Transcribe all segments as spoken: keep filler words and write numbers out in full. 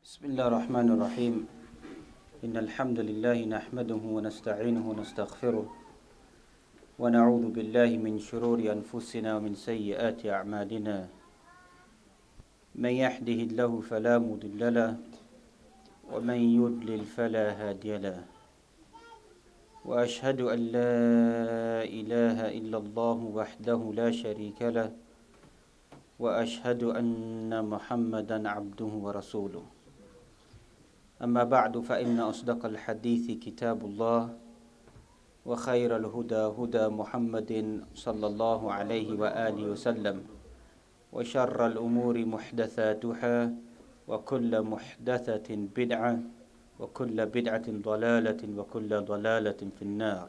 بسم الله الرحمن الرحيم إن الحمد لله نحمده ونستعينه ونستغفره ونعوذ بالله من شرور أنفسنا ومن سيئات أعمالنا من يهده الله فلا مضل له ومن يضلل فلا هادي له وأشهد أن لا إله إلا الله وحده لا شريك له وأشهد أن محمدا عبده ورسوله أما بعد فإن أصدق الحديث كتاب الله وخير الهدى هدى محمد صلى الله عليه وآله وسلم وشر الأمور محدثاتها وكل محدثة بدعة وكل بدعة ضلالة وكل ضلالة في النار.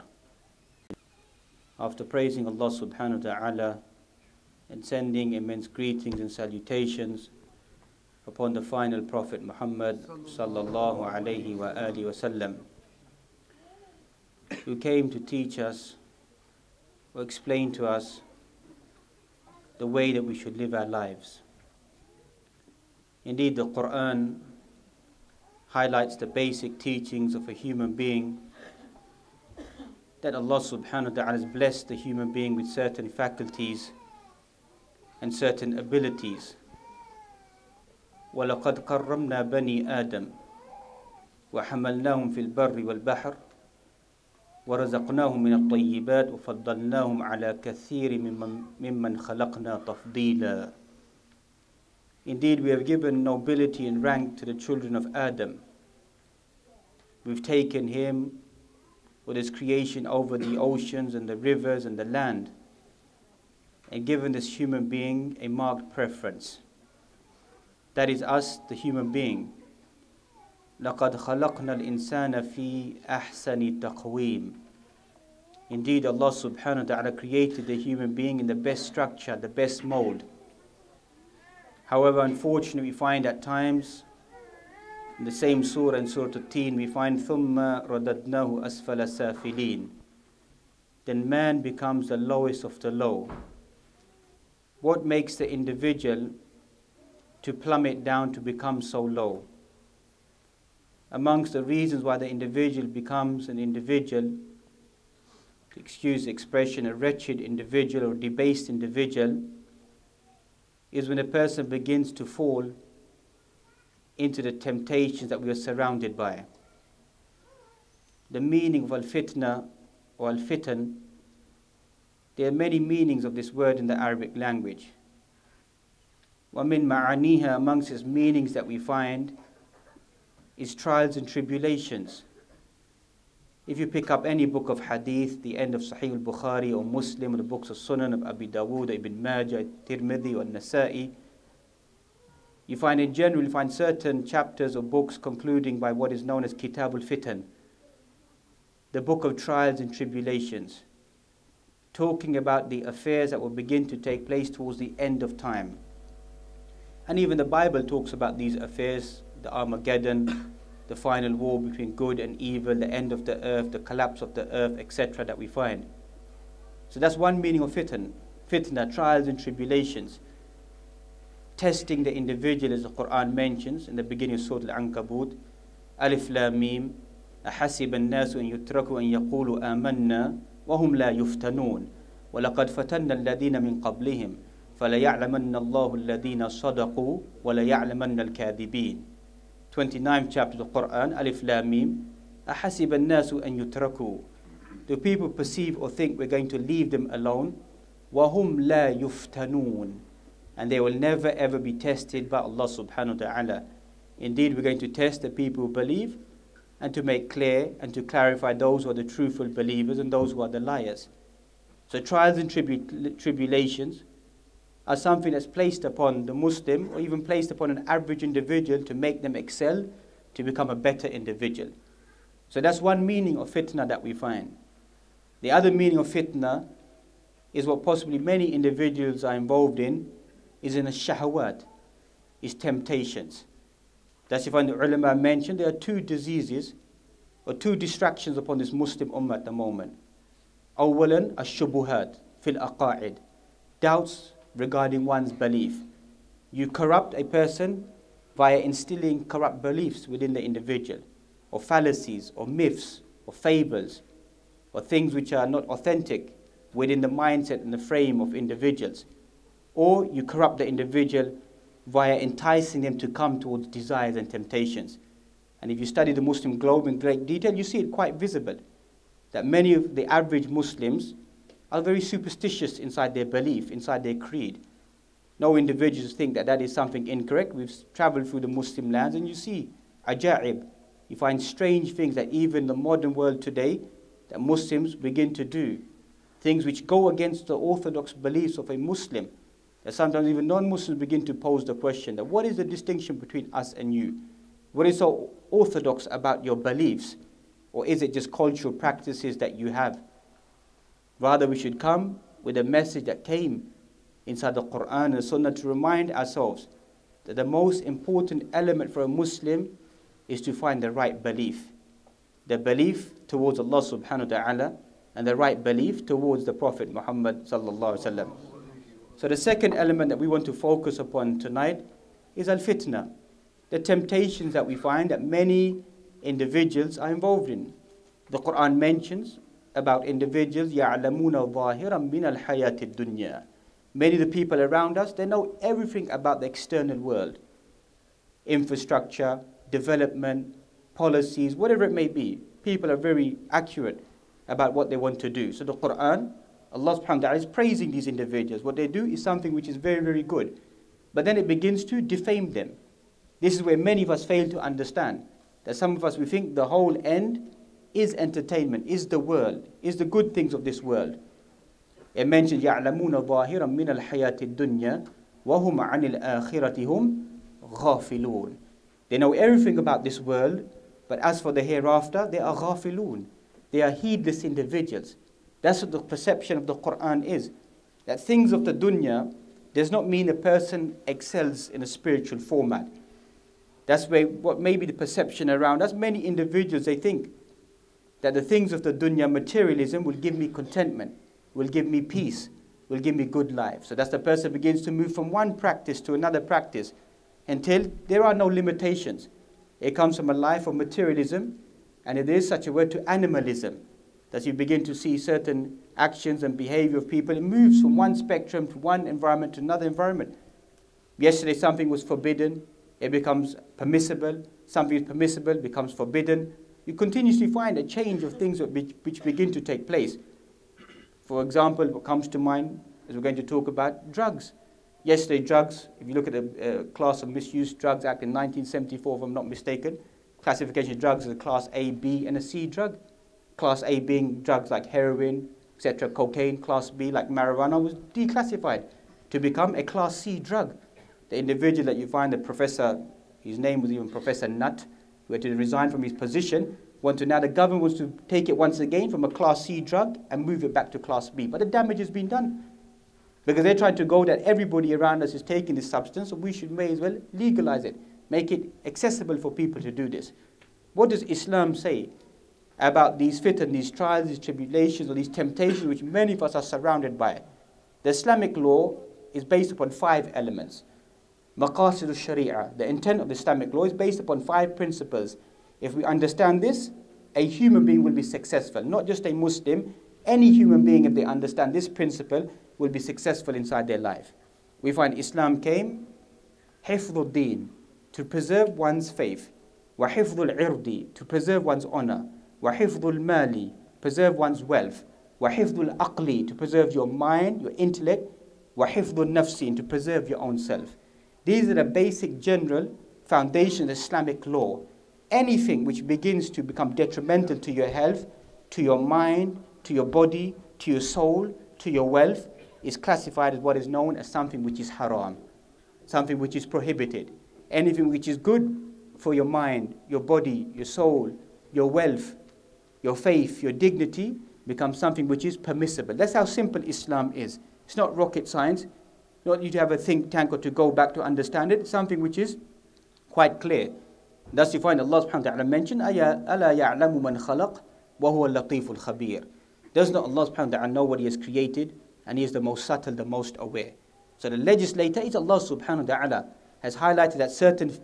After praising Allah subhanahu wa ta'ala and sending immense greetings and salutations upon the final Prophet Muhammad sallallahu alayhi wa alihi wasallam, who came to teach us or explain to us the way that we should live our lives. Indeed, the Quran highlights the basic teachings of a human being, that Allah subhanahu wa ta'ala has blessed the human being with certain faculties and certain abilities. وَلَقَدْ كَرَّمْنَا بَنِي آدَمَ وَحَمَلْنَاهُمْ فِي الْبَرِّ وَالْبَحْرِ وَرَزَقْنَاهُمْ مِنَ الطَّيِّبَاتِ وَفَضَّلْنَاهُمْ عَلَى كَثِيرٍ مِمَّنْ خَلَقْنَا تَفْضِيلًا. Indeed, we have given nobility and rank to the children of Adam. We've taken him with his creation over the oceans and the rivers and the land, and given this human being a marked preference. That is us, the human being. لَقَدْ خَلَقْنَا الْإِنسَانَ فِي أَحْسَنِ تَقْوِيمٍ. Indeed, Allah subhanahu wa ta'ala created the human being in the best structure, the best mold. However, unfortunately, we find at times, in the same surah, in Surah At-Teen, we find ثُمَّ رَدَدْنَاهُ أَسْفَلَ سَافِلِينَ. Then man becomes the lowest of the low. What makes the individual to plummet down to become so low? Amongst the reasons why the individual becomes an individual, to excuse the expression, a wretched individual or debased individual, is when a person begins to fall into the temptations that we are surrounded by. The meaning of al-fitna or al-fitan, there are many meanings of this word in the Arabic language. وَمِن مَعَانِيهَا, amongst its meanings that we find, is trials and tribulations. If you pick up any book of hadith, the end of Sahih al-Bukhari or Muslim, or the books of Sunan of Abi Dawood, Ibn Majah, Tirmidhi or Nasa'i, you find in general, you find certain chapters or books concluding by what is known as Kitab al-Fitan, the book of trials and tribulations, talking about the affairs that will begin to take place towards the end of time. And even the Bible talks about these affairs, the Armageddon, the final war between good and evil, the end of the earth, the collapse of the earth, et cetera that we find. So that's one meaning of fitan, fitna, trials and tribulations. Testing the individual, as the Quran mentions in the beginning of Surah Al-Ankabut, Alif Lam Mim, أحسب الناس أن يتركوا أن يقولوا آمنا وهم لا يفتنون ولقد فتنا الذين من قبلهم فَلَيَعْلَمَنَّ اللَّهُ الَّذِينَ صَدَقُوا وَلَيَعْلَمَنَّ الْكَاذِبِينَ. twenty-ninth chapter of the Quran, Alif Lam Mim, أَحَسِبَ النَّاسُ أَن يُتْرَكُوا. Do people perceive or think we're going to leave them alone? وَهُمْ لَا يُفْتَنُونَ. And they will never ever be tested by Allah subhanahu wa ta'ala. Indeed, we're going to test the people who believe, and to make clear and to clarify those who are the truthful believers and those who are the liars. So trials and tribu tribulations are something that's placed upon the Muslim, or even placed upon an average individual, to make them excel, to become a better individual. So that's one meaning of fitna that we find. The other meaning of fitna is what possibly many individuals are involved in, is in a shahawat, is temptations. That's if the ulama mentioned there are two diseases or two distractions upon this Muslim ummah at the moment. Awalan, ash-shubuhat fil aqa'id, doubts regarding one's belief. You corrupt a person via instilling corrupt beliefs within the individual, or fallacies, or myths, or fables, or things which are not authentic within the mindset and the frame of individuals. Or you corrupt the individual via enticing them to come towards desires and temptations. And if you study the Muslim globe in great detail, you see it quite visible, that many of the average Muslims are very superstitious inside their belief, inside their creed. No individuals think that that is something incorrect. We've traveled through the Muslim lands and you see ajaib. You find strange things that even in the modern world today, that Muslims begin to do. Things which go against the orthodox beliefs of a Muslim. That sometimes even non-Muslims begin to pose the question that what is the distinction between us and you? What is so orthodox about your beliefs? Or is it just cultural practices that you have? Rather, we should come with a message that came inside the Quran and Sunnah to remind ourselves that the most important element for a Muslim is to find the right belief. The belief towards Allah subhanahu wa ta'ala and the right belief towards the Prophet Muhammad sallallahu alaihi wasallam. So the second element that we want to focus upon tonight is al-fitna, the temptations that we find that many individuals are involved in. The Quran mentions about individuals يَعْلَمُونَ ظَاهِرًا مِنَ الْحَيَاةِ الدُّنْيَا. Many of the people around us, they know everything about the external world. Infrastructure, development, policies, whatever it may be. People are very accurate about what they want to do. So the Quran, Allah subhanahu wa ta'ala is praising these individuals. What they do is something which is very, very good. But then it begins to defame them. This is where many of us fail to understand. That some of us, we think the whole end is entertainment, is the world, is the good things of this world. It mentions يَعْلَمُونَ ظَاهِرًا مِنَ الْحَيَاةِ الدُّنْيَا وَهُمْ عَنِ الْآخِرَةِ هُمْ غَافِلُونَ. They know everything about this world, but as for the hereafter, they are غَافِلُونَ. They are heedless individuals. That's what the perception of the Quran is. That things of the dunya does not mean a person excels in a spiritual format. That's where what may be the perception around us. Many individuals, they think that the things of the dunya, materialism, will give me contentment, will give me peace, will give me good life. So that's the person begins to move from one practice to another practice until there are no limitations. It comes from a life of materialism, and it is such a word to animalism, that you begin to see certain actions and behavior of people. It moves from one spectrum to one environment to another environment. Yesterday something was forbidden, it becomes permissible. Something is permissible, becomes forbidden. You continuously find a change of things which begin to take place. For example, what comes to mind, as we're going to talk about, drugs. Yesterday, drugs, if you look at the uh, Class of Misuse Drugs Act in nineteen seventy-four, if I'm not mistaken, classification of drugs is a Class A, B, and a C drug. Class A being drugs like heroin, et cetera, cocaine. Class B, like marijuana, was declassified to become a Class C drug. The individual that you find, the professor, his name was even Professor Nutt, who had to resign from his position, want to now the government wants to take it once again from a Class C drug and move it back to Class B. But the damage has been done. Because they're trying to go that everybody around us is taking this substance, so we should may as well legalize it, make it accessible for people to do this. What does Islam say about these fitan, these trials, these tribulations, or these temptations which many of us are surrounded by? The Islamic law is based upon five elements. Maqasid al-Sharia, the intent of the Islamic law, is based upon five principles. If we understand this, a human being will be successful. Not just a Muslim, any human being, if they understand this principle, will be successful inside their life. We find Islam came, hifdhu din, to preserve one's faith, wa hifdhu al-irdi, to preserve one's honor, wa hifdhu al-mali, preserve one's wealth, wa hifdhu al-aqli, to preserve your mind, your intellect, wa hifdhu al-nafsi, to preserve your own self. These are the basic general foundation of Islamic law. Anything which begins to become detrimental to your health, to your mind, to your body, to your soul, to your wealth, is classified as what is known as something which is haram, something which is prohibited. Anything which is good for your mind, your body, your soul, your wealth, your faith, your dignity, becomes something which is permissible. That's how simple Islam is. It's not rocket science. Not you to have a think tank or to go back to understand it. It's something which is quite clear. Thus you find Allah subhanahu wa ta'ala mention, أَلَا يَعْلَمُ مَنْ خَلَقْ وَهُوَ اللَّطِيفُ الْخَبِيرُ. Does not Allah subhanahu wa ta'ala know what He has created, and He is the most subtle, the most aware. So the legislator is Allah subhanahu wa ta'ala, has highlighted that certain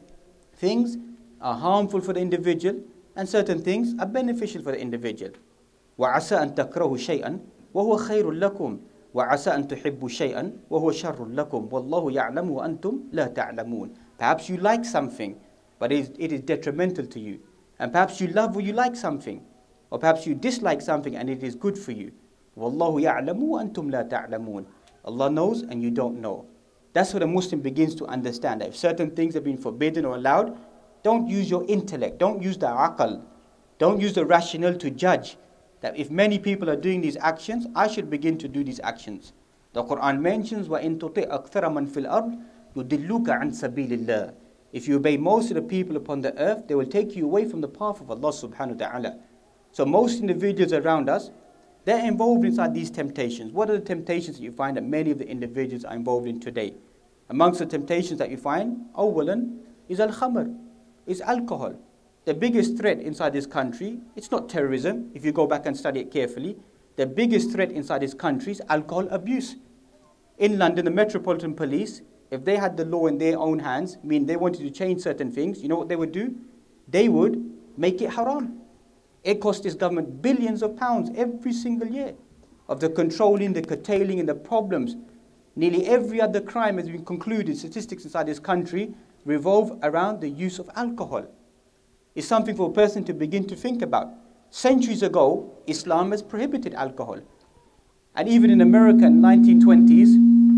things are harmful for the individual and certain things are beneficial for the individual. وَعَسَىٰ أَن تَكْرَهُ شَيْئًا وَهُوَ خَيْرٌ لَكُمْ وَعَسَىٰ أَن تُحِبُّوا شَيْئًا وَهُوَ شَرٌّ لَكُمْ وَاللَّهُ يَعْلَمُ وَأَنْتُمْ لَا تَعْلَمُونَ. Perhaps you like something, but it is, it is detrimental to you. And perhaps you love or you like something, or perhaps you dislike something and it is good for you. وَاللَّهُ يَعْلَمُ وَأَنْتُمْ لَا تَعْلَمُونَ. Allah knows and you don't know. That's what a Muslim begins to understand. That if certain things have been forbidden or allowed, don't use your intellect, don't use the aql, don't use the rationale to judge that if many people are doing these actions, I should begin to do these actions. The Quran mentions, وَإِن تُطِعْ أَكْثَرَ مَنْ فِي الْأَرْضِ يُضِلُّكَ عَنْ سَبِيلِ اللَّهِ. If you obey most of the people upon the earth, they will take you away from the path of Allah subhanahu wa ta'ala. So most individuals around us, they're involved inside these temptations. What are the temptations that you find that many of the individuals are involved in today? Amongst the temptations that you find, أولاً, is al-khamr, is alcohol. The biggest threat inside this country, it's not terrorism, if you go back and study it carefully. The biggest threat inside this country is alcohol abuse. In London, the Metropolitan Police, if they had the law in their own hands, mean they wanted to change certain things, you know what they would do? They would make it haram. It costs this government billions of pounds every single year of the controlling, the curtailing, and the problems. Nearly every other crime has been concluded. Statistics inside this country revolve around the use of alcohol. It's something for a person to begin to think about. Centuries ago, Islam has prohibited alcohol. And even in America in the nineteen twenties,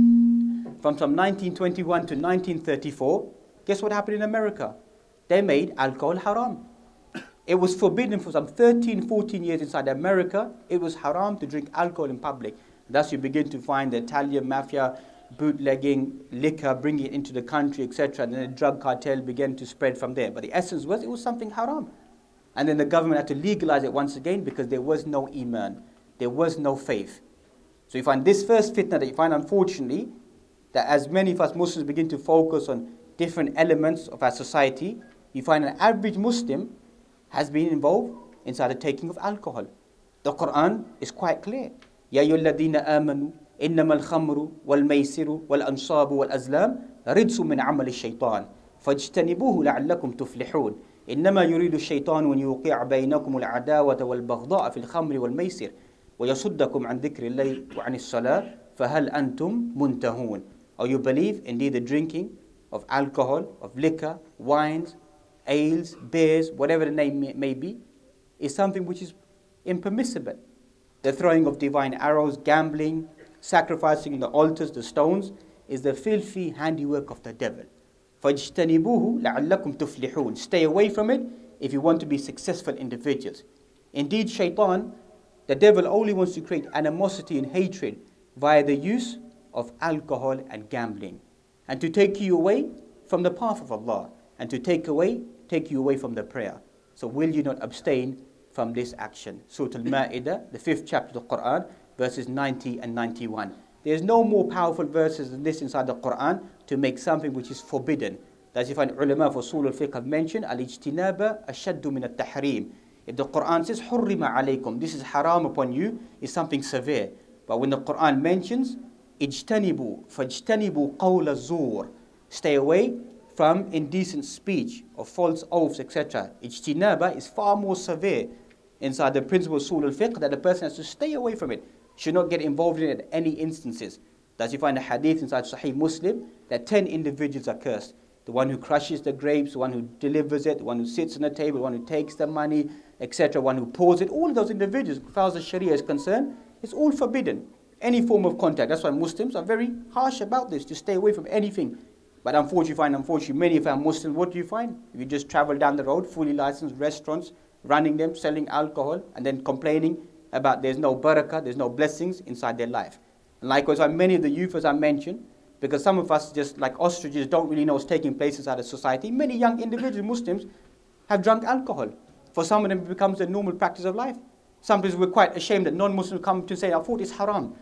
from some nineteen twenty-one to nineteen thirty-four, guess what happened in America? They made alcohol haram. It was forbidden for some thirteen, fourteen years inside America. It was haram to drink alcohol in public. Thus you begin to find the Italian mafia bootlegging liquor, bringing it into the country, et cetera. And then the drug cartel began to spread from there. But the essence was, it was something haram. And then the government had to legalize it once again because there was no iman. There was no faith. So you find this first fitna that you find, unfortunately, that as many of us Muslims begin to focus on different elements of our society, you find an average Muslim has been involved inside the taking of alcohol. The Quran is quite clear. يَا أَيُّهَا الَّذِينَ آمَنُوا إِنَّمَا الْخَمْرُ وَالْمَيْسِرُ وَالْأَنْصَابُ وَالْأَزْلَامُ رِجْسٌ مِّنْ عَمَلِ الشَّيْطَانِ فَاجْتَنِبُوهُ لَعَلَّكُمْ تُفْلِحُونَ إِنَّمَا يُرِيدُ الشَّيْطَانُ أَنْ يُوقِعَ بَيْنَكُمُ الْعَدَاوَةَ وَالْبَغْضَاءَ فِي الْخَمْرِ وَالْمَيْسِرِ وَيَصُدَّكُمْ عَنْ ذِكْرِ اللَّهِ وَعَنِ الصَّلَاةِ فَهَلْ أَنْتُمْ مُنْتَهُونَ. Or you believe indeed the drinking of alcohol, of liquor, wines, ales, beers, whatever the name may be, is something which is impermissible. The throwing of divine arrows, gambling, sacrificing in the altars, the stones, is the filthy handiwork of the devil. فَاجْتَنِبُوهُ لَعَلَّكُمْ تُفْلِحُونَ. Stay away from it if you want to be successful individuals. Indeed, shaitan, the devil only wants to create animosity and hatred via the use of alcohol and gambling, and to take you away from the path of Allah, and to take away, take you away from the prayer. So will you not abstain from this action? Surah Al-Ma'idah, the fifth chapter of the Quran, verses ninety and ninety-one. There's no more powerful verses than this inside the Quran to make something which is forbidden. That's if an ulama for Usul al-Fiqh have mentioned, al-ijtinaba ashaddu min al-tahrim. If the Quran says, hurrima alaykum, this is haram upon you, is something severe. But when the Quran mentions, ijtanibu, fajtanibu qawla zur, stay away from indecent speech or false oaths, et cetera. Ijtinaba is far more severe inside the principle of Usul al-Fiqh, that the person has to stay away from it, should not get involved in it at any instances. Thus you find a hadith inside Sahih Muslim that ten individuals are cursed. The one who crushes the grapes, the one who delivers it, the one who sits on the table, the one who takes the money, et cetera, one who pours it. All of those individuals, as far as the Sharia is concerned, it's all forbidden. Any form of contact. That's why Muslims are very harsh about this, to stay away from anything. But unfortunately, you find, unfortunately, many of our Muslims, what do you find? If you just travel down the road, fully licensed restaurants, running them, selling alcohol, and then complaining about there's no barakah, there's no blessings inside their life. And likewise, many of the youth, as I mentioned, because some of us, just like ostriches, don't really know what's taking place inside a society, many young individual Muslims have drunk alcohol. For some of them, it becomes a normal practice of life. Sometimes we're quite ashamed that non-Muslims come to say, I thought it's haram.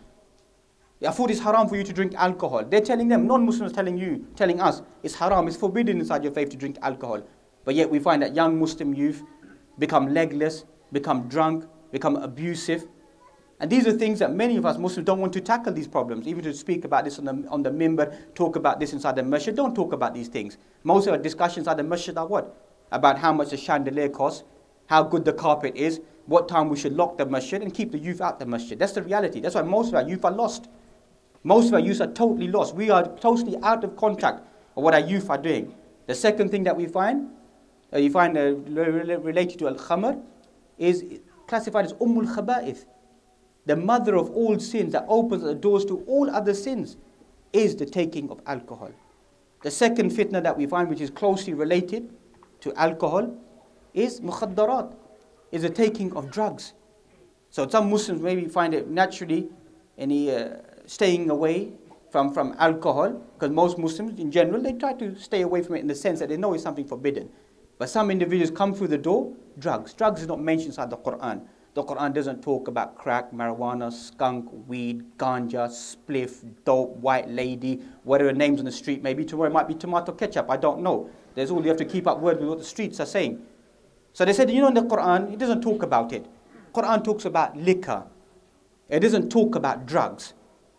I thought it's haram for you to drink alcohol. They're telling them, non-Muslims telling you, telling us, it's haram, it's forbidden inside your faith to drink alcohol. But yet we find that young Muslim youth become legless, become drunk, become abusive, And these are things that many of us Muslims don't want to tackle these problems, even to speak about this on the, on the mimbar, talk about this inside the masjid. Don't talk about these things. Most of our discussions inside the masjid are what? About how much the chandelier costs, how good the carpet is, what time we should lock the masjid and keep the youth out the masjid. That's the reality. That's why most of our youth are lost. Most of our youth are totally lost. We are totally out of contact of what our youth are doing. The second thing that we find, uh, you find uh, related to al-khamr, is classified as ummul khaba'ith. The mother of all sins that opens the doors to all other sins is the taking of alcohol. The second fitna that we find, which is closely related to alcohol, is mukhaddarat, is the taking of drugs. So some Muslims maybe find it naturally any uh, staying away from, from alcohol, because most Muslims in general, they try to stay away from it in the sense that they know it's something forbidden. But some individuals come through the door, drugs. Drugs is not mentioned inside the Quran. The Quran doesn't talk about crack, marijuana, skunk, weed, ganja, spliff, dope, white lady, whatever names on the street may be. Tomorrow it might be tomato ketchup, I don't know. There's all, you have to keep up word with what the streets are saying. So they said, you know, in the Quran, it doesn't talk about it. Quran talks about liquor. It doesn't talk about drugs.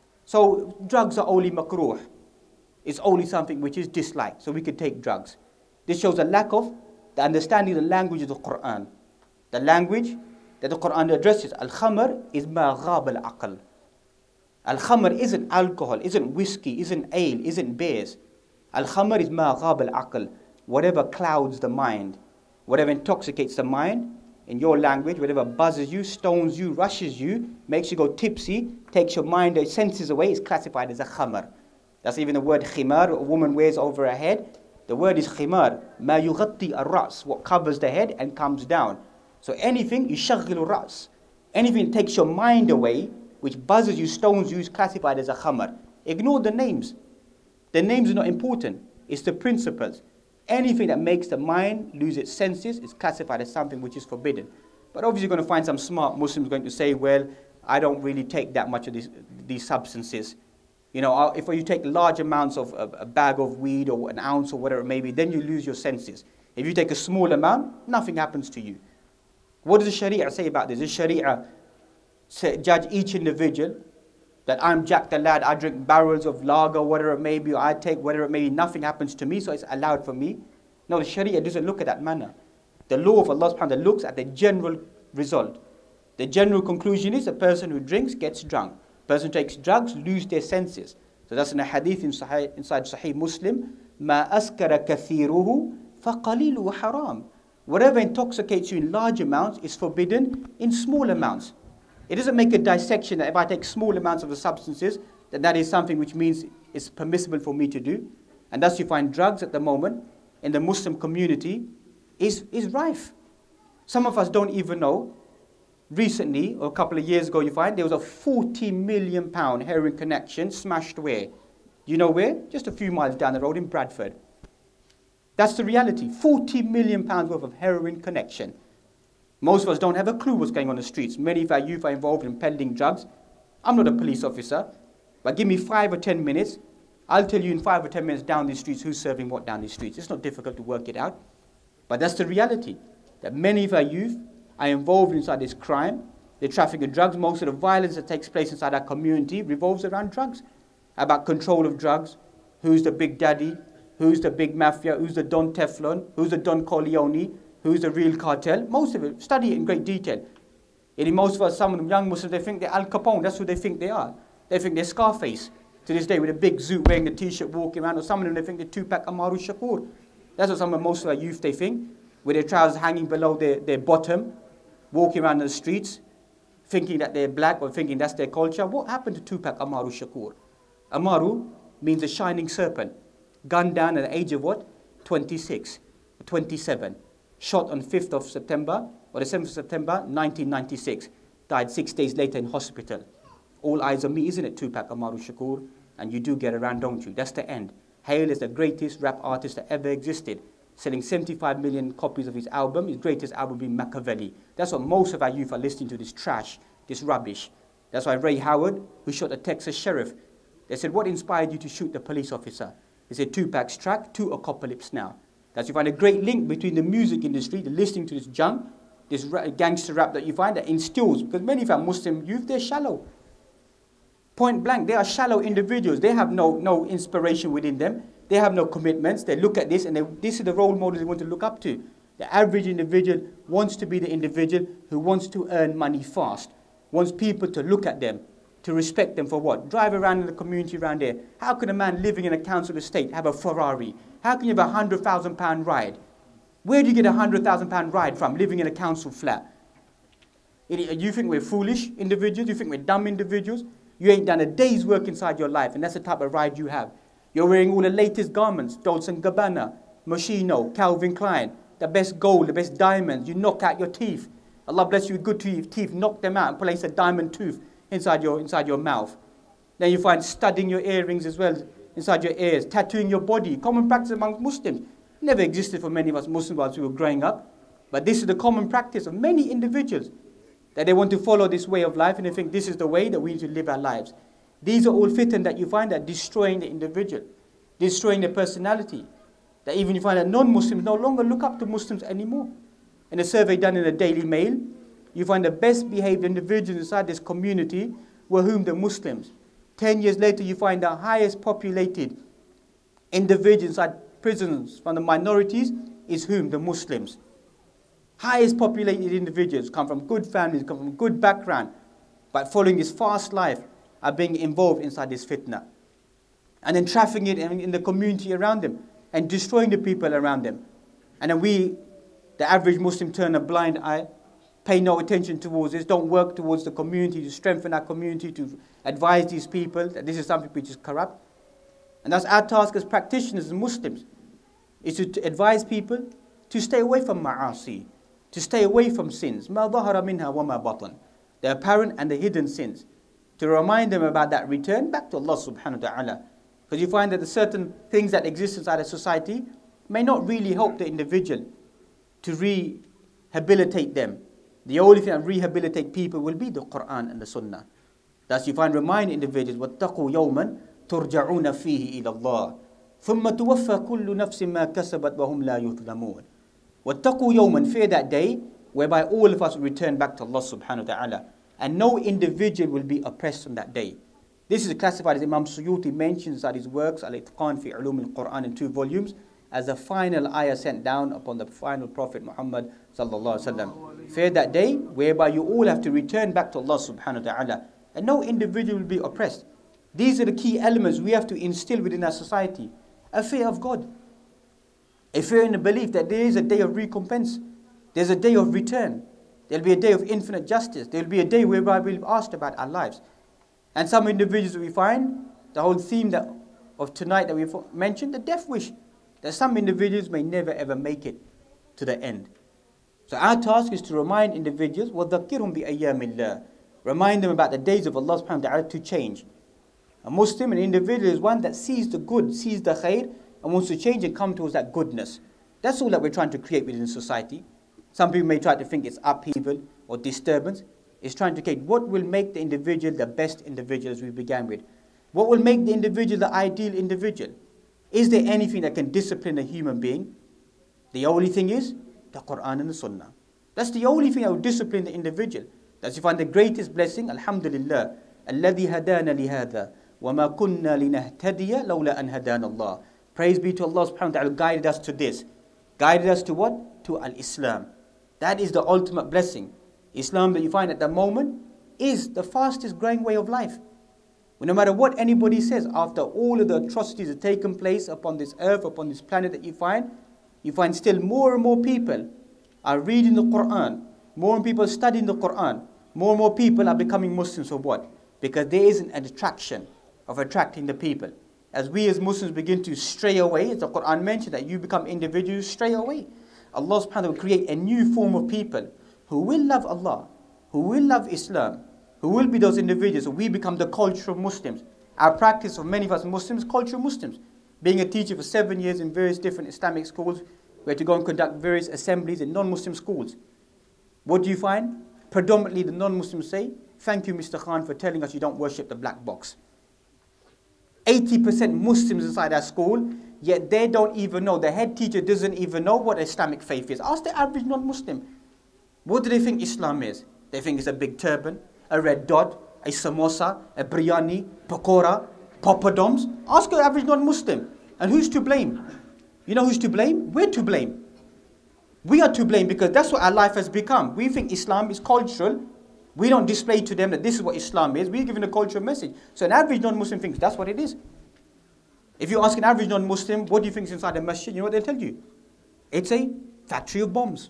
So drugs are only makruh. It's only something which is disliked. So we could take drugs. This shows a lack of the understanding of the language of the Quran. The language that the Quran addresses. Al-khamr is ma ghab al-aql. Al-khamr isn't alcohol, isn't whiskey, isn't ale, isn't beers. Al-khamr is ma ghab al-aql. Whatever clouds the mind, whatever intoxicates the mind, in your language, whatever buzzes you, stones you, rushes you, makes you go tipsy, takes your mind, your senses away, is classified as a khamr. That's even the word khimar, a woman wears over her head. The word is khimar, ma yughatti ar-ras, what covers the head and comes down. So anything, yushaghilu ras, anything that takes your mind away, which buzzes you, stones you, is classified as a khamr. Ignore the names. The names are not important. It's the principles. Anything that makes the mind lose its senses is classified as something which is forbidden. But obviously you're going to find some smart Muslims going to say, well, I don't really take that much of these, these substances. You know, if you take large amounts of a, a bag of weed or an ounce or whatever it may be, then you lose your senses. If you take a small amount, nothing happens to you. What does the Sharia say about this? Does Sharia say, judge each individual that I'm Jack the Lad, I drink barrels of lager, whatever it may be, or I take whatever it may be, nothing happens to me, so it's allowed for me? No, the Sharia doesn't look at that manner. The law of Allah subhanahu wa ta'ala looks at the general result. The general conclusion is a person who drinks gets drunk. A person who takes drugs lose their senses. So that's in a hadith in Sahih, inside Sahih Muslim. Ma askara kathiruhu faqalilu haram. Whatever intoxicates you in large amounts is forbidden in small amounts. It doesn't make a dissection that if I take small amounts of the substances, that that is something which means it's permissible for me to do. And thus you find drugs at the moment in the Muslim community is, is rife. Some of us don't even know. Recently, or a couple of years ago, you find there was a forty million pound heroin connection smashed where? You know where? Just a few miles down the road in Bradford. That's the reality. forty million pounds worth of heroin connection. Most of us don't have a clue what's going on in the streets. Many of our youth are involved in peddling drugs. I'm not a police officer, but give me five or ten minutes. I'll tell you in five or ten minutes down these streets who's serving what down these streets. It's not difficult to work it out. But that's the reality, that many of our youth are involved inside this crime. They're trafficking drugs. Most of the violence that takes place inside our community revolves around drugs. About control of drugs, who's the big daddy, who's the big mafia, who's the Don Teflon, who's the Don Corleone, who's the real cartel. Most of it, study it in great detail. And in most of us, some of them young Muslims, they think they're Al Capone. That's who they think they are. They think they're Scarface to this day with a big zoot wearing a t-shirt walking around. Or some of them, they think they're Tupac Amaru Shakur. That's what some of most of our youth, they think, with their trousers hanging below their, their bottom, walking around the streets, thinking that they're black or thinking that's their culture. What happened to Tupac Amaru Shakur? Amaru means a shining serpent. Gunned down at the age of what? twenty-six, twenty-seven. Shot on fifth of September, or the seventh of September, nineteen ninety-six. Died six days later in hospital. All eyes on me, isn't it, Tupac Amaru Shakur? And you do get around, don't you? That's the end. Hale is the greatest rap artist that ever existed. Selling seventy-five million copies of his album, his greatest album being Machiavelli. That's what most of our youth are listening to, this trash, this rubbish. That's why Ray Howard, who shot the Texas sheriff, they said, what inspired you to shoot the police officer? They said, Tupac's track, To Apocalypse Now. That's you find a great link between the music industry, the listening to this junk, this gangster rap that you find that instills, because many of our Muslim youth, they're shallow. Point blank, they are shallow individuals. They have no, no inspiration within them. They have no commitments. They look at this and they, this is the role models they want to look up to. The average individual wants to be the individual who wants to earn money fast, wants people to look at them, to respect them for what? Drive around in the community around there. How can a man living in a council estate have a Ferrari? How can you have a one hundred thousand pound ride? Where do you get a one hundred thousand pound ride from living in a council flat? You think we're foolish individuals? You think we're dumb individuals? You ain't done a day's work inside your life, and that's the type of ride you have. You're wearing all the latest garments, Dolce and Gabbana, Moschino, Calvin Klein, the best gold, the best diamonds. You knock out your teeth. Allah bless you with good teeth, knock them out and place a diamond tooth inside your, inside your mouth. Then you find studding your earrings as well inside your ears, tattooing your body. Common practice among Muslims. Never existed for many of us Muslims while we were growing up. But this is the common practice of many individuals, that they want to follow this way of life and they think this is the way that we need to live our lives. These are all fitan that you find that destroying the individual, destroying their personality. That even you find that non-Muslims no longer look up to Muslims anymore. In a survey done in the Daily Mail, you find the best behaved individuals inside this community were whom the Muslims. Ten years later, you find the highest populated individuals inside prisons from the minorities is whom? The Muslims. Highest populated individuals come from good families, come from good background, but following this fast life are being involved inside this fitna. And then trafficking it in, in the community around them and destroying the people around them. And then we, the average Muslim, turn a blind eye, pay no attention towards this, don't work towards the community to strengthen our community, to advise these people that this is something which is corrupt. And that's our task as practitioners and Muslims, is to, to advise people to stay away from ma'asi, to stay away from sins, مَا ظَهَرَ مِنْهَا وَمَا بَطَنَ, the apparent and the hidden sins, to remind them about that return back to Allah subhanahu wa ta'ala. Because you find that the certain things that exist inside a society may not really help the individual to rehabilitate them. The only thing that rehabilitate people will be the Quran and the Sunnah. Thus you find remind individuals, وَاتَّقُوا يَوْمًا تُرْجَعُونَ فِيهِ إِلَى اللَّهِ ثُمَّ تُوَفَّى كُلُّ نَفْسٍ مَا كَسَبَتْ وَهُمْ لَا يُظْلَمُونَ. وَاتَّقُوا يَوْمًا, fear that day whereby all of us will return back to Allah subhanahu wa ta'ala. And no individual will be oppressed on that day. This is classified, as Imam Suyuti mentions that his works, Al-Itqan fi Ulum al-Quran, in two volumes, as the final ayah sent down upon the final Prophet Muhammad sallallahu alaihi wasallam. Fear that day whereby you all have to return back to Allah subhanahu wa ta'ala. And no individual will be oppressed. These are the key elements we have to instill within our society. A fear of God. A fear in the belief that there is a day of recompense. There's a day of return. There'll be a day of infinite justice. There'll be a day whereby we'll be asked about our lives. And some individuals we find, the whole theme that, of tonight that we've mentioned, the death wish, that some individuals may never ever make it to the end. So our task is to remind individuals, وَذَكِّرْهُمْ بِأَيَّامِ اللَّهِ, remind them about the days of Allah subhanahu wa ta'ala to change. A Muslim, an individual, is one that sees the good, sees the khair, and wants to change and come towards that goodness. That's all that we're trying to create within society. Some people may try to think it's upheaval or disturbance. It's trying to create what will make the individual the best individual, as we began with. What will make the individual the ideal individual? Is there anything that can discipline a human being? The only thing is the Quran and the Sunnah. That's the only thing that will discipline the individual. That's you find the greatest blessing, Alhamdulillah, الَّذِي هَدَانَ لِهَذَا وَمَا كُنَّا لِنَهْتَدِيَ لَوْلَا أَنْ هَدَانَ اللَّهِ. Praise be to Allah subhanahu wa ta'ala, guided us to this. Guided us to what? To Al-Islam. That is the ultimate blessing. Islam that you find at the moment is the fastest growing way of life. Well, no matter what anybody says, after all of the atrocities that have taken place upon this earth, upon this planet that you find, you find still more and more people are reading the Quran. More and more people studying the Quran. More and more people are becoming Muslims for what? Because there isn't an attraction of attracting the people. As we as Muslims begin to stray away, as the Quran mentioned, that you become individuals, stray away. Allah subhanahu wa ta'ala will create a new form of people who will love Allah, who will love Islam, who will be those individuals. So we become the cultural Muslims. Our practice of many of us Muslims, cultural Muslims. Being a teacher for seven years in various different Islamic schools, we had to go and conduct various assemblies in non-Muslim schools. What do you find? Predominantly the non-Muslims say, thank you Mister Khan for telling us you don't worship the black box. eighty percent Muslims inside our school, yet they don't even know, the head teacher doesn't even know what Islamic faith is. Ask the average non-Muslim. What do they think Islam is? They think it's a big turban, a red dot, a samosa, a biryani, pakora, poppadoms. Ask an average non-Muslim. And who's to blame? You know who's to blame? We're to blame. We are to blame because that's what our life has become. We think Islam is cultural. We don't display to them that this is what Islam is. We're giving a cultural message. So an average non-Muslim thinks that's what it is. If you ask an average non-Muslim, what do you think is inside a masjid? You know what they'll tell you? It's a factory of bombs.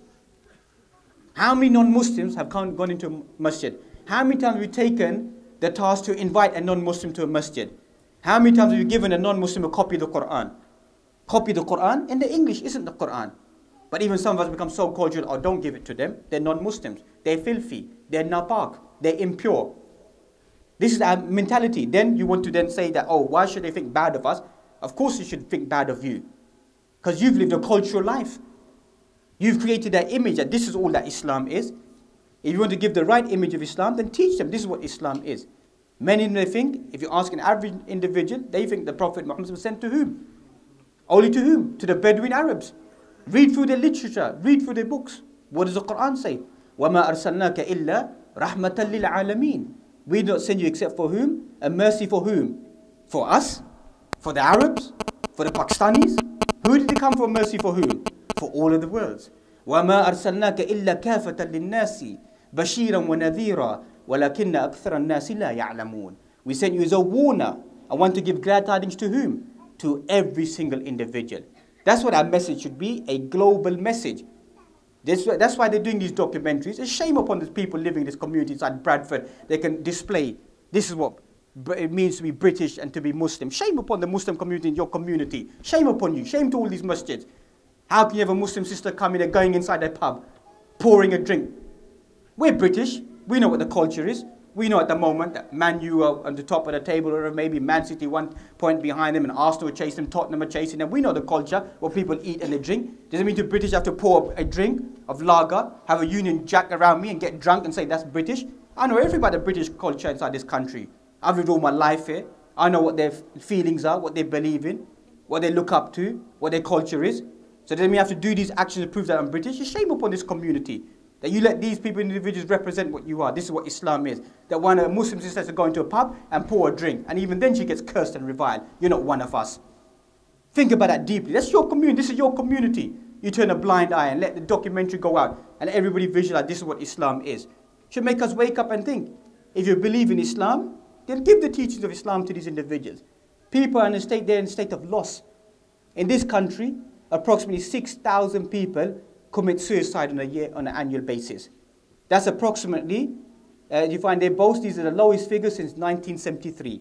How many non-Muslims have gone into a masjid? How many times have we taken the task to invite a non-Muslim to a masjid? How many times have you given a non-Muslim a copy of the Quran? Copy the Quran, and the English isn't the Quran. But even some of us become so cultural, oh, don't give it to them. They're non-Muslims. They're filthy. They're napak. They're impure. This is our mentality. Then you want to then say that, oh, why should they think bad of us? Of course they should think bad of you. Because you've lived a cultural life. You've created that image that this is all that Islam is. If you want to give the right image of Islam, then teach them this is what Islam is. Many may think, if you ask an average individual, they think the Prophet Muhammad was sent to whom? Only to whom? To the Bedouin Arabs. Read through their literature, read through their books. What does the Quran say? وَمَا أَرْسَلْنَاكَ إِلَّا رَحْمَةً لِلْعَالَمِينَ. We do not send you except for whom? A mercy for whom? For us? For the Arabs? For the Pakistanis? Who did he come for mercy for whom? For all of the worlds. وَمَا أَرْسَلْنَاكَ إِلَّا كَافَةً لِلنَّاسِ بَشِيرًا وَنَذِيرًا وَلَكِنَّ أَكْثَرَ النَّاسِ لَا يَعْلَمُونَ. We sent you as a warner. I want to give glad tidings to whom? To every single individual. That's what our message should be, a global message. That's why, that's why they're doing these documentaries. It's shame upon the people living in this community inside Bradford. They can display, this is what it means to be British and to be Muslim. Shame upon the Muslim community in your community. Shame upon you. Shame to all these masjids. How can you have a Muslim sister coming and going inside a pub, pouring a drink? We're British. We know what the culture is. We know at the moment that Man U are on the top of the table, or maybe Man City one point behind them, and Arsenal are chasing them, Tottenham are chasing them. We know the culture, what people eat and they drink. Does it mean the British have to pour a drink of lager, have a Union Jack around me and get drunk and say that's British? I know everything about the British culture inside this country. I've lived all my life here. I know what their feelings are, what they believe in, what they look up to, what their culture is. So does it mean I have to do these actions to prove that I'm British? It's shame upon this community. That you let these people, individuals, represent what you are. This is what Islam is. That when a Muslim sister has to go into a pub and pour a drink, and even then she gets cursed and reviled. You're not one of us. Think about that deeply. That's your community. This is your community. You turn a blind eye and let the documentary go out, and everybody visualize this is what Islam is. Should make us wake up and think. If you believe in Islam, then give the teachings of Islam to these individuals. People are in a state, they're in a state of loss. In this country, approximately six thousand people commit suicide on a year, on an annual basis. That's approximately, uh, you find they boast these are the lowest figures since nineteen seventy-three.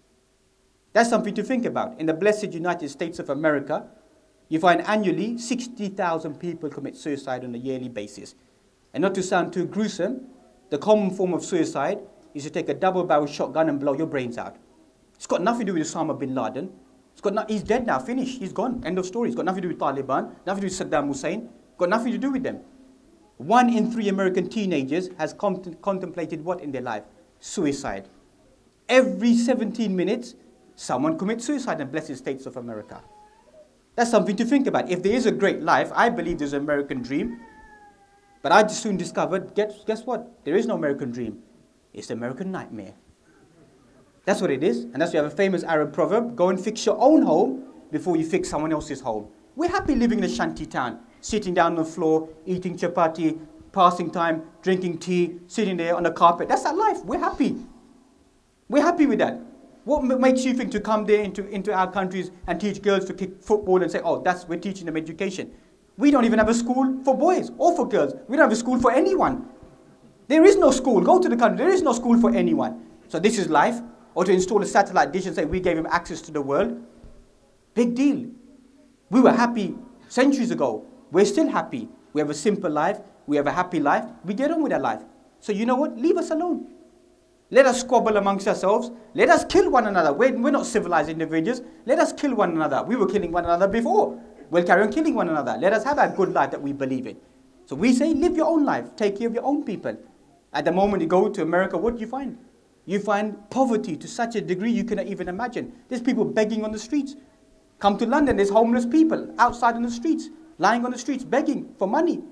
That's something to think about. In the blessed United States of America, you find annually sixty thousand people commit suicide on a yearly basis. And not to sound too gruesome, the common form of suicide is to take a double-barrel shotgun and blow your brains out. It's got nothing to do with Osama bin Laden. It's got no, he's dead now, finished, he's gone, end of story. It's got nothing to do with Taliban, nothing to do with Saddam Hussein. Got nothing to do with them. One in three American teenagers has cont contemplated what in their life? Suicide. Every seventeen minutes, someone commits suicide in the blessed states of America. That's something to think about. If there is a great life, I believe there's an American dream. But I soon discovered, guess, guess what? There is no American dream. It's the American nightmare. That's what it is. And that's why you have a famous Arab proverb, go and fix your own home before you fix someone else's home. We're happy living in a shanty town. Sitting down on the floor, eating chapati, passing time, drinking tea, sitting there on the carpet. That's our life. We're happy. We're happy with that. What makes you think to come there into, into our countries and teach girls to kick football and say, oh, that's, we're teaching them education. We don't even have a school for boys or for girls. We don't have a school for anyone. There is no school. Go to the country. There is no school for anyone. So this is life. Or to install a satellite dish and say, we gave him access to the world. Big deal. We were happy centuries ago. We're still happy. We have a simple life. We have a happy life. We get on with our life. So you know what? Leave us alone. Let us squabble amongst ourselves. Let us kill one another. We're, we're not civilized individuals. Let us kill one another. We were killing one another before. We'll carry on killing one another. Let us have a good life that we believe in. So we say, live your own life. Take care of your own people. At the moment you go to America, what do you find? You find poverty to such a degree you cannot even imagine. There's people begging on the streets. Come to London, there's homeless people outside on the streets. Lying on the streets, begging for money.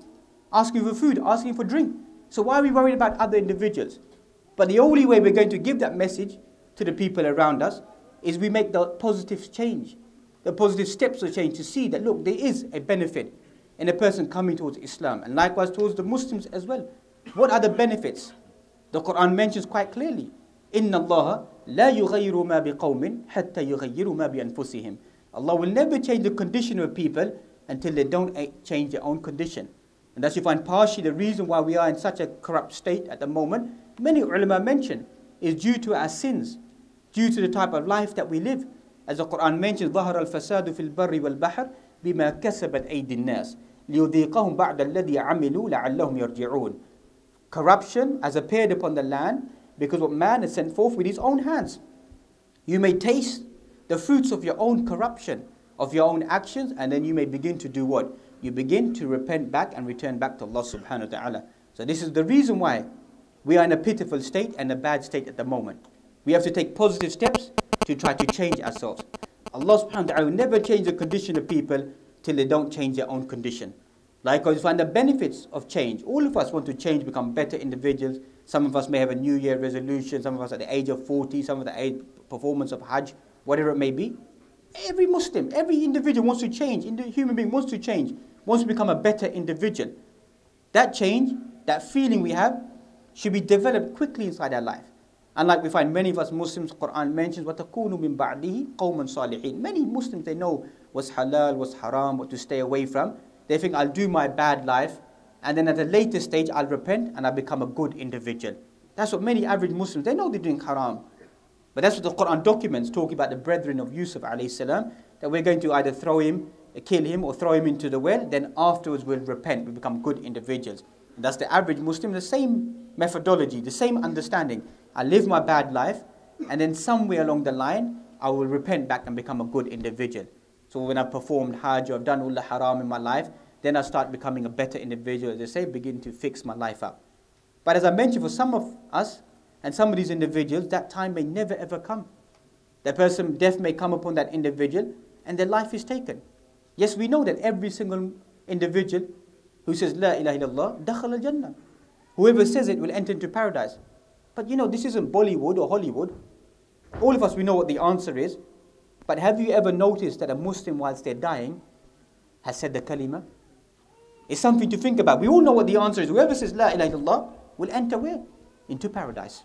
asking for food, asking for drink. So why are we worried about other individuals? But the only way we're going to give that message to the people around us is we make the positive change, the positive steps of change to see that, look, there is a benefit in a person coming towards Islam, and likewise towards the Muslims as well. What are the benefits? The Quran mentions quite clearly, إِنَّ اللَّهَ لَا يُغَيِّرُ مَا بِقَوْمٍ حَتَّى يُغَيِّرُوا مَا بِأَنفُسِهِمْ. Allah will never change the condition of people until they don't change their own condition. And that's you find partially the reason why we are in such a corrupt state at the moment. Many ulama mention is due to our sins, due to the type of life that we live. As the Quran mentions, ظَهَرَ الْفَسَادُ فِي الْبَرِّ وَالْبَحْرِ بِمَا كَسَبَتْ أَيْدِي النَّاسِ لِيُذِيقَهُمْ بَعْدَ الَّذِي عَمِلُوا لَعَلَّهُمْ يَرْجِعُونَ. Corruption has appeared upon the land because what man has sent forth with his own hands. You may taste the fruits of your own corruption, of your own actions, and then you may begin to do what? You begin to repent back and return back to Allah subhanahu wa ta'ala. So this is the reason why we are in a pitiful state and a bad state at the moment. We have to take positive steps to try to change ourselves. Allah subhanahu wa ta'ala will never change the condition of people till they don't change their own condition. Likewise, you find the benefits of change. All of us want to change, become better individuals. Some of us may have a New Year resolution, some of us at the age of forty, some of the age performance of Hajj, whatever it may be. Every Muslim, every individual wants to change. Every human being wants to change, wants to become a better individual. That change, that feeling we have, should be developed quickly inside our life. Unlike we find many of us Muslims, Quran mentions, وَتَكُونُ مِن بَعْدِهِ قَوْمًا صَالِحِينَ. Many Muslims, they know what's halal, what's haram, what to stay away from. They think, I'll do my bad life, and then at a later stage, I'll repent, and I'll become a good individual. That's what many average Muslims, they know they're doing haram. But that's what the Quran documents, talking about the brethren of Yusuf alayhi salam, that we're going to either throw him, kill him, or throw him into the well, then afterwards we'll repent, we become good individuals. And that's the average Muslim, the same methodology, the same understanding. I live my bad life, and then somewhere along the line, I will repent back and become a good individual. So when I've performed Hajj, or I've done all the haram in my life, then I start becoming a better individual, as they say, begin to fix my life up. But as I mentioned, for some of us, and some of these individuals, that time may never ever come. That person, death may come upon that individual, and their life is taken. Yes, we know that every single individual who says, La ilaha illallah, dakhal al-jannah. Whoever says it will enter into paradise. But you know, this isn't Bollywood or Hollywood. All of us, we know what the answer is. But have you ever noticed that a Muslim, whilst they're dying, has said the kalima? It's something to think about. We all know what the answer is. Whoever says La ilaha illallah will enter where? Into paradise.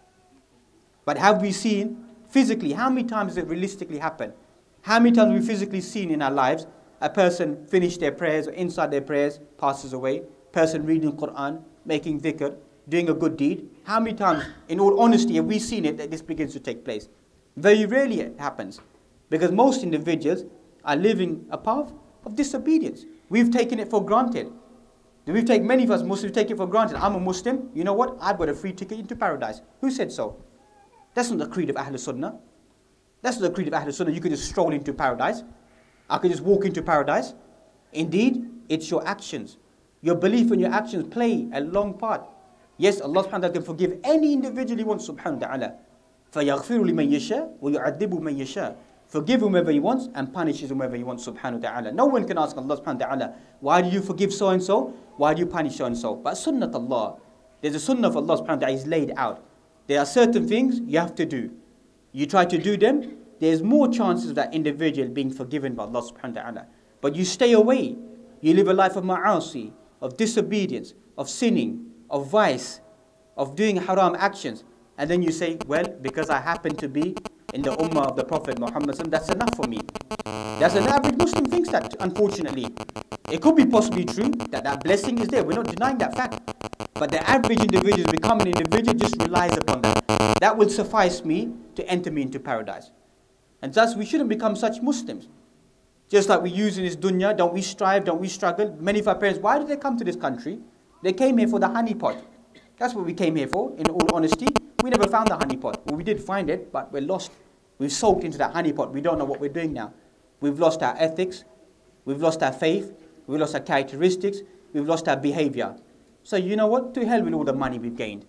But have we seen physically, how many times does it realistically happen? How many times have we physically seen in our lives a person finish their prayers, or inside their prayers, passes away, person reading Quran, making dhikr, doing a good deed? How many times, in all honesty, have we seen it that this begins to take place? Very rarely it happens. Because most individuals are living a path of disobedience. We've taken it for granted. We've taken, many of us Muslims take it for granted. I'm a Muslim, you know what? I've got a free ticket into paradise. Who said so? That's not the creed of Ahlul Sunnah. That's not the creed of Ahlul Sunnah. You could just stroll into paradise. I could just walk into paradise. Indeed, it's your actions. Your belief and your actions play a long part. Yes, Allah subhanahu wa ta'ala can forgive any individual He wants, subhanahu wa ta'ala. فَيَغْفِرُ لِمَنْ يَشَاءُ وَيُعَذِّبُ مَنْ يَشَاءُ. Forgive whomever He wants and punishes whomever He wants, subhanahu wa ta'ala. No one can ask Allah subhanahu wa ta'ala, why do you forgive so and so? Why do you punish so and so? But sunnat Allah, there's a sunnah of Allah subhanahu wa ta'ala is laid out. There are certain things you have to do. You try to do them, there's more chances of that individual being forgiven by Allah subhanahu wa ta'ala. But you stay away. You live a life of ma'asi, of disobedience, of sinning, of vice, of doing haram actions. And then you say, well, because I happen to be in the ummah of the Prophet Muhammad, that's enough for me. That's an average Muslim thinks that, unfortunately. It could be possibly true that that blessing is there. We're not denying that fact. But the average individual, become an individual, just relies upon that. That will suffice me to enter me into paradise. And thus, we shouldn't become such Muslims. Just like we use in this dunya, don't we strive, don't we struggle? Many of our parents, why did they come to this country? They came here for the honey pot. That's what we came here for, in all honesty. We never found the honey pot. Well, we did find it, but we're lost. We've soaked into that honey pot. We don't know what we're doing now. We've lost our ethics. We've lost our faith. We've lost our characteristics. We've lost our behavior. So you know what? To hell with all the money we've gained.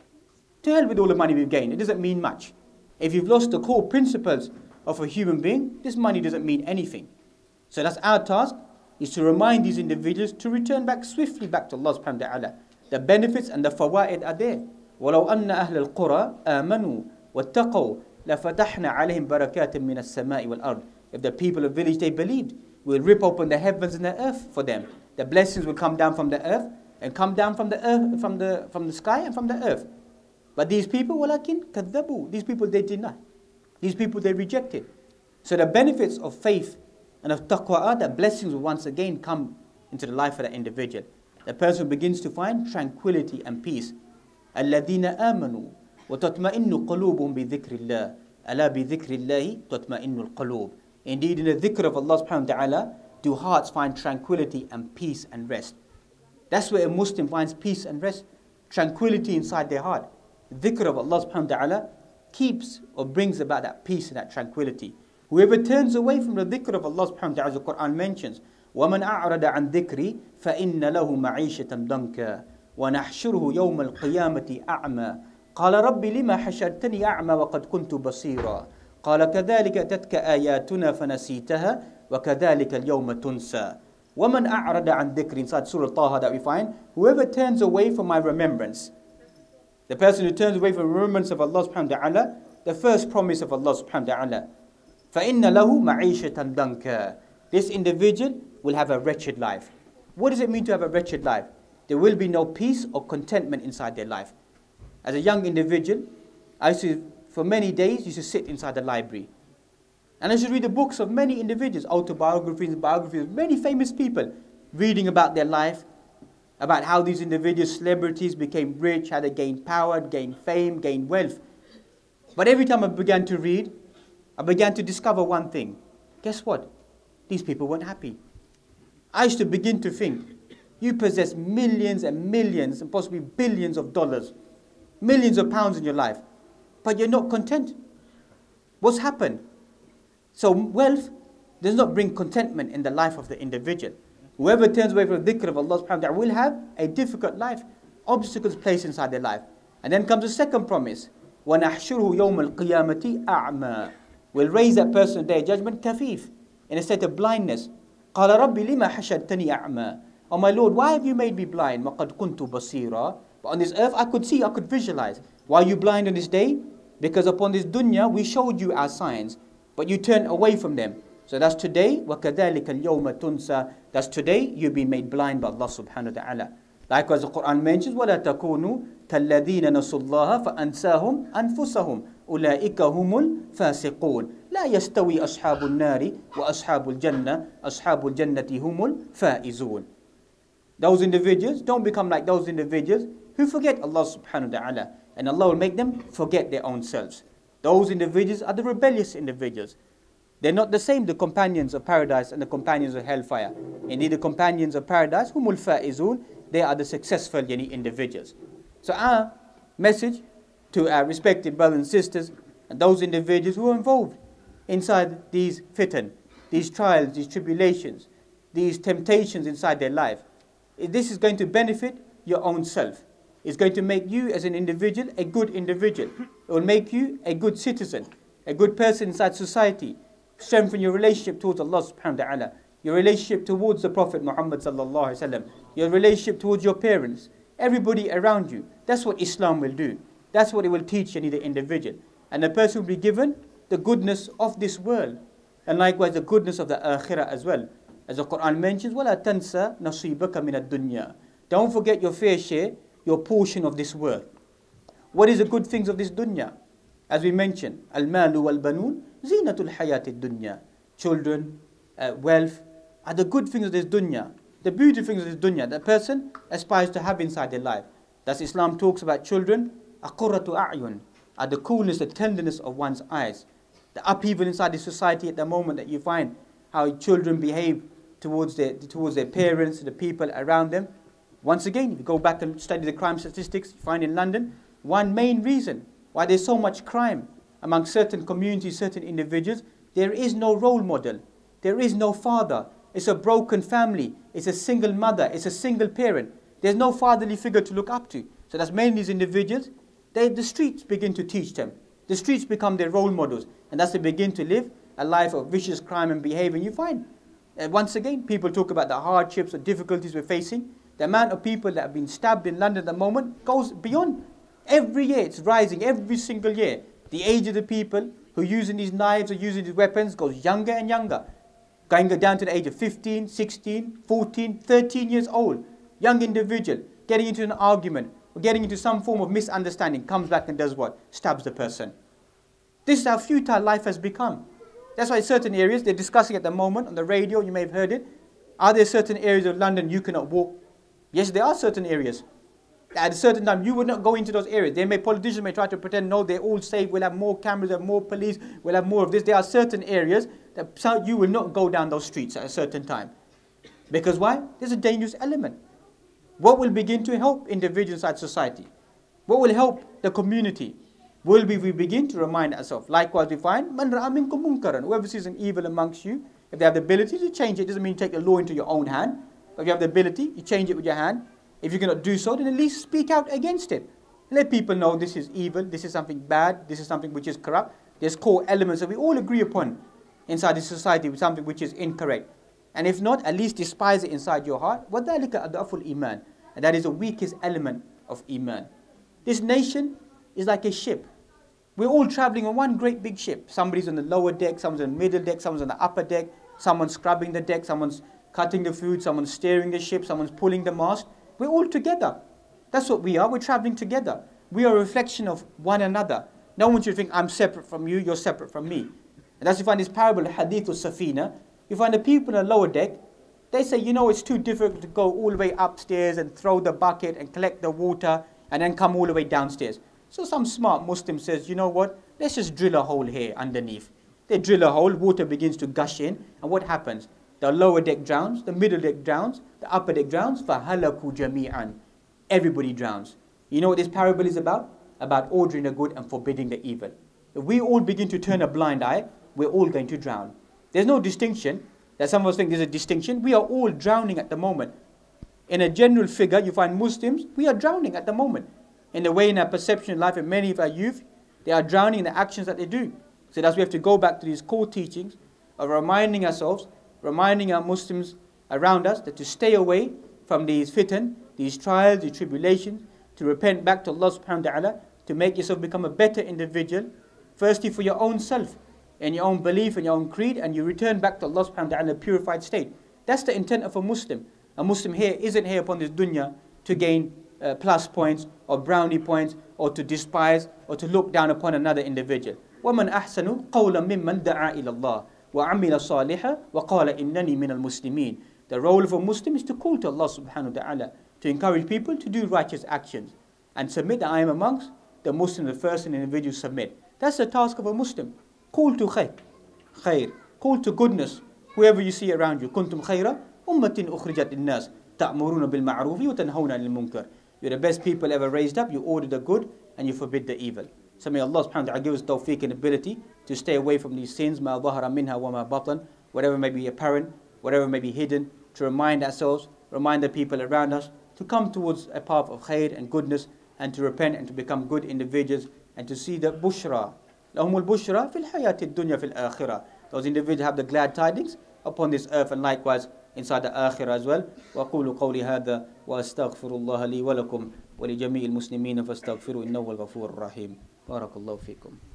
To hell with all the money we've gained. It doesn't mean much. If you've lost the core principles of a human being, this money doesn't mean anything. So that's our task, is to remind these individuals to return back swiftly back to Allah subhanahu wa ta'ala. The benefits and the fawaid are there. وَلَوْ أَنَّ أَهْلَ الْقُرَىٰ آمَنُوا وَاتَّقَوْا لَفَتَحْنَا عَلَيْهِمْ بَرَكَاتٍ مِّنَ السَّمَاءِ وَالْأَرْضِ. If the people of village, they believed, we'll rip open the heavens and the earth for them. The blessings will come down from the earth and come down from the earth, from the from the sky and from the earth. But these people, وَلَكِنْ كَذَّبُوا. These people, they denied. These people, they rejected. So the benefits of faith and of taqwa are that blessings will once again come into the life of that individual. The person begins to find tranquility and peace. الَّذِينَ آمَنُوا وَتَطْمَئِنُّ قَلُوبُهُمْ بِذِكْرِ اللَّهِ أَلَا بِذِكْرِ اللَّهِ تَطْمَئِنُّ الْقَلُوبِ. Indeed, in the dhikr of Allah subhanahu wa ta'ala, do hearts find tranquility and peace and rest. That's where a Muslim finds peace and rest, tranquility inside their heart. The dhikr of Allah subhanahu wa ta'ala keeps or brings about that peace and that tranquility. Whoever turns away from the dhikr of Allah subhanahu wa ta'ala, as the Quran mentions, وَمَنْ أَعْرَضَ عَنْ ذِكْرِي فَإِنَّ لَهُ مَعِيشَةً ضَنْكًا وَنَحْشُرُهُ يَوْمَ الْقِيَامَةِ أَعْمَى قَالَ رَبِّ لِمَا حَشَرْتَنِي أَعْمَى وَقَدْ كُنْتُ بَصِيرًا قَالَ كَذَلِكَ أَتَتْكَ آيَاتُنَا فَنَسِيتَهَا وَكَذَلِكَ الْيَوْمَ تُنْسَى وَمَنْ أَعْرَضَ عَنْ ذِكْرِي. Inside Surah Taha that we find, whoever turns away from my remembrance. The person who turns away from the remembrance of Allah subhanahu wa ta'ala, the first promise of Allah subhanahu wa ta'ala, فَإِنَّ لَهُ مَعِيشَةً ضَنْكًا. This individual will have a wretched life. What does it mean to have a wretched life? There will be no peace or contentment inside their life. As a young individual, I used to, for many days, used to sit inside the library. And I used to read the books of many individuals, autobiographies, biographies of many famous people, reading about their life, about how these individuals, celebrities, became rich, how they gained power, gained fame, gained wealth. But every time I began to read, I began to discover one thing. Guess what? These people weren't happy. I used to begin to think, you possess millions and millions and possibly billions of dollars, millions of pounds in your life, but you're not content. What's happened? So wealth does not bring contentment in the life of the individual. Whoever turns away from the dhikr of Allah subhanahu wa ta'ala will have a difficult life, obstacles placed inside their life. And then comes the second promise, وَنَحْشُرُهُ يَوْمَ الْقِيَامَةِ أَعْمَى. We'll raise that person on the day of judgment kafif, in a state of blindness. قَالَ رَبِّ لِمَا حَشَرْتَنِي أَعْمَى. Oh my Lord, why have you made me blind? وَقَدْ كُنْتُ بَصِيرًا. But on this earth I could see, I could visualize. Why are you blind on this day? Because upon this dunya we showed you our signs, but you turned away from them. So that's today, وَكَذَلِكَ الْيَوْمَ تُنْسَى. That's today, you've been made blind by Allah subhanahu wa ta'ala. Likewise, the Quran mentions, وَلَا تَكُونُوا كَالَّذِينَ نَسُوا اللَّهَ فَأَنْسَاهُمْ أَنفُسَهُمْ أُولَٰئِكَ هُمُ الْفَاسِقُونَ لَا يَسْتَوِي أَصْحَابُ النَّارِ وَأَصْحَابُ الْجَنَّةِ أَصْحَابُ الْجَنَّةِ هُمُ الْفَائِزُونَ. Those individuals, don't become like those individuals who forget Allah subhanahu wa ta'ala, and Allah will make them forget their own selves. Those individuals are the rebellious individuals. They're not the same, the companions of paradise and the companions of hellfire. Indeed, the companions of paradise, humul faizun, they are the successful yani, individuals. So our message to our respected brothers and sisters and those individuals who are involved inside these fitan, these trials, these tribulations, these temptations inside their life, this is going to benefit your own self. It's going to make you as an individual a good individual. It will make you a good citizen, a good person inside society. Strengthen your relationship towards Allah subhanahu wa ta'ala, your relationship towards the Prophet Muhammad sallallahu alaihi wasallam, your relationship towards your parents, everybody around you. That's what Islam will do. That's what it will teach any the individual. And the person will be given the goodness of this world, and likewise the goodness of the akhirah as well. As the Quran mentions, وَلَا تَنْسَ نَصِيبَكَ مِنَ الدُّنْيَا. Don't forget your fair share, your portion of this world. What is the good things of this dunya? As we mentioned, al-malu wal-banun zinatul hayati dunya. Children, uh, wealth are the good things of this dunya, the beautiful things of this dunya that person aspires to have inside their life. Thus Islam talks about children, aqurratu a'yun, are the coolness, the tenderness of one's eyes. The upheaval inside the society at the moment that you find how children behave towards their, towards their parents, the people around them. Once again, if you go back and study the crime statistics, you find in London, one main reason why there's so much crime among certain communities, certain individuals, there is no role model. There is no father. It's a broken family. It's a single mother. It's a single parent. There's no fatherly figure to look up to. So that's mainly these individuals. They, the streets begin to teach them. The streets become their role models. And thus they begin to live a life of vicious crime and behavior. And you find Uh, once again, people talk about the hardships or difficulties we're facing. The amount of people that have been stabbed in London at the moment goes beyond. Every year, it's rising, every single year. The age of the people who are using these knives or using these weapons goes younger and younger. Going down to the age of fifteen, sixteen, fourteen, thirteen years old. Young individual getting into an argument or getting into some form of misunderstanding, comes back and does what? Stabs the person. This is how futile life has become. That's why certain areas, they're discussing at the moment on the radio, you may have heard it. Are there certain areas of London you cannot walk? Yes, there are certain areas. At a certain time, you would not go into those areas. They may, politicians may try to pretend, no, they're all safe, we'll have more cameras, we'll have more police, we'll have more of this. There are certain areas that you will not go down those streets at a certain time. Because why? There's a dangerous element. What will begin to help individuals inside society? What will help the community? Will we, we begin to remind ourselves? Likewise, we find, Man ra'a minkum munkaran. Whoever sees an evil amongst you, if they have the ability to change it, doesn't mean take the law into your own hand. But if you have the ability, you change it with your hand. If you cannot do so, then at least speak out against it. Let people know this is evil, this is something bad, this is something which is corrupt. There's core elements that we all agree upon inside this society with something which is incorrect. And if not, at least despise it inside your heart. وَذَلِكَ أَضْعَفُ الْإِيمَانِ. And that is the weakest element of Iman. This nation is like a ship. We're all traveling on one great big ship. Somebody's on the lower deck, someone's on the middle deck, someone's on the upper deck, someone's scrubbing the deck, someone's cutting the food, someone's steering the ship, someone's pulling the mast. We're all together. That's what we are. We're traveling together. We are a reflection of one another. No one should think, I'm separate from you, you're separate from me. And that's why you find this parable, Hadith al-Safina. You find the people on the lower deck, they say, you know, it's too difficult to go all the way upstairs and throw the bucket and collect the water and then come all the way downstairs. So some smart Muslim says, you know what, let's just drill a hole here underneath. They drill a hole, water begins to gush in, and what happens? The lower deck drowns, the middle deck drowns, the upper deck drowns, فَهَلَكُوا جَمِيعًا. Everybody drowns. You know what this parable is about? About ordering the good and forbidding the evil. If we all begin to turn a blind eye, we're all going to drown. There's no distinction. That some of us think there's a distinction. We are all drowning at the moment. In a general figure, you find Muslims, we are drowning at the moment. In the way in our perception of life, and many of our youth, they are drowning in the actions that they do. So that's why we have to go back to these core teachings of reminding ourselves, reminding our Muslims around us that to stay away from these fitan, these trials, these tribulations, to repent back to Allah subhanahu wa ta'ala, to make yourself become a better individual, firstly for your own self, and your own belief and your own creed, and you return back to Allah subhanahu wa ta'ala in a purified state. That's the intent of a Muslim. A Muslim here isn't here upon this dunya to gain uh, plus points or brownie points or to despise or to look down upon another individual. وَمَنْ أَحْسَنُ قَوْلًا مِمَّنْ دَعَا إِلَى اللَّهِ وَعَمِلَ صَالِحًا وَقَالَ إِنَّنِي مِنَ الْمُسْلِمِينَ. The role of a Muslim is to call to Allah subhanahu wa ta'ala, to encourage people to do righteous actions and submit that I am amongst the Muslims, the first individual submit. That's the task of a Muslim. Call to khair, khair. Call to goodness, whoever you see around you. كنتم خير أمة أخرجت الناس تأمرون بالمعروف وتنهون عن المنكر. You're the best people ever raised up. You order the good and you forbid the evil. So may Allah subhanahu wa ta'ala give us tawfiq and ability to stay away from these sins, ما ظهر منها وما بطن, whatever may be apparent, whatever may be hidden, to remind ourselves, remind the people around us, to come towards a path of khair and goodness, and to repent and to become good individuals, and to see the bushra. لهم البشرى في الحياة الدنيا في الآخرة. Those individuals have the glad tidings upon this earth and likewise inside the akhirah as well. وأقول قولي هذا وأستغفر الله لي ولكم ولجميع المسلمين فاستغفروا إنه هو الغفور الرحيم. بارك الله فيكم.